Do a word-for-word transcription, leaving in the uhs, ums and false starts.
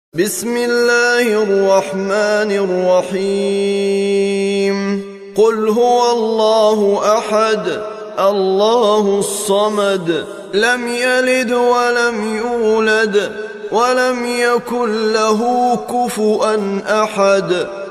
بسم الله الرحمن الرحيم قل هو الله أحد الله الصمد لم يلد ولم يولد ولم يكن له كفؤا أحد